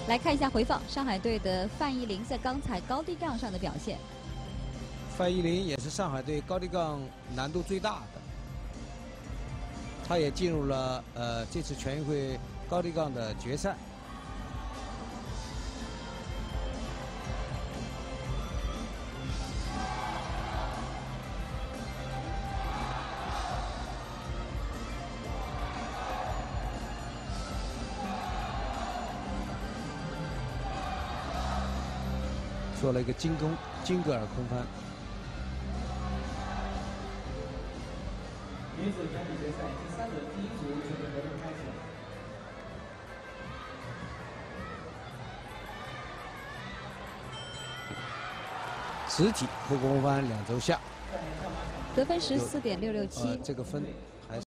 来看一下回放，上海队的范逸林在刚才高低杠上的表现。 范逸林也是上海队高低杠难度最大的，他也进入了这次全运会高低杠的决赛。 做了一个金格尔空翻。 女子团体决赛第3轮第1组准备活动开始。 直体后空翻2轴下， 得分14.667。 这个分